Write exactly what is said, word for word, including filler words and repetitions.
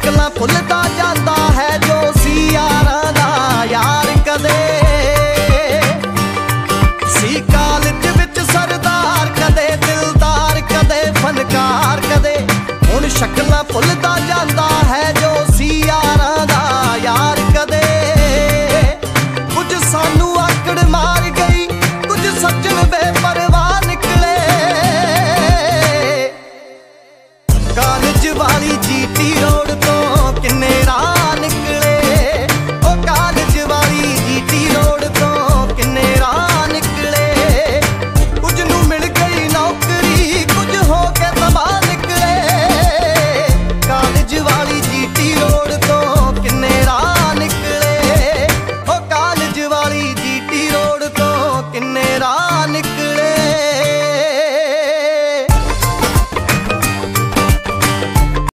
शक्लां भुलदा जांदा है जो सी यारां दा यार कदे सी कॉलेज विच सरदार कदे दिलदार कदे फनकार कदे हुण शक्लां भुलदा